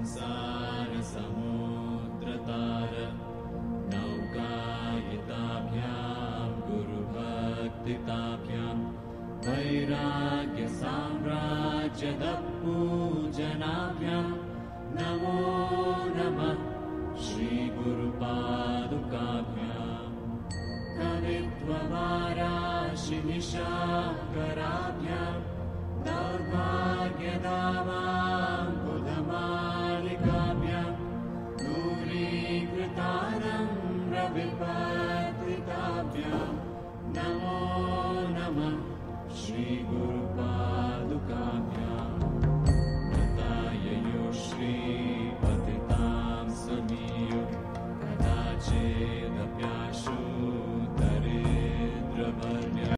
संसारसमुद्रतार नौकायिताभ्यां गुरुभक्तिताभ्यां वैराग्यसाम्राज्यदपूजनाभ्यां नमो नमः श्रीगुरुपादुकाभ्यां कवित्ववाराशिनिशाकराभ्यां दौर्भाग्यदावाम्बुधमालिकाभ्यां दूरीकृतानम्रविपत्रिताभ्यां नमो नमः